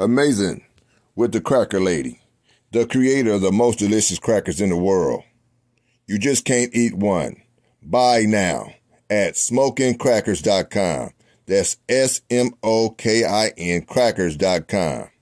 Amazing with the Cracker Lady, the creator of the most delicious crackers in the world. You just can't eat one. Buy now at smokincrackers.com. That's SMOKIN crackers.com.